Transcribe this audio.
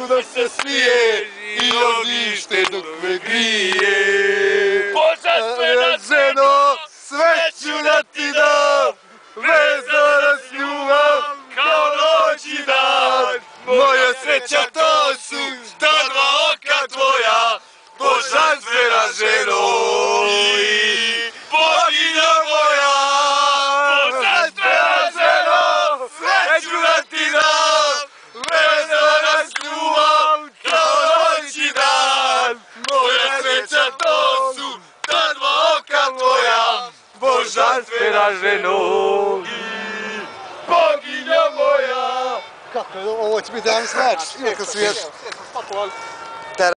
da se smije i ognjište dok me grije. Božanstvena ženo, sveću da ti dam, vezana s ljubav kao noć i dan. Moja sreća to su ta dva oka tvoja, božanstvena ženo i boginja moja. Božanstvena ženo, sveću da ti dam, vezana s ljubav kao noć i dan. Moja sreća to su ta dva oka tvoja, božanstvena ženo i boginja moja. Kako je ovo će biti danas mač, iako svijet.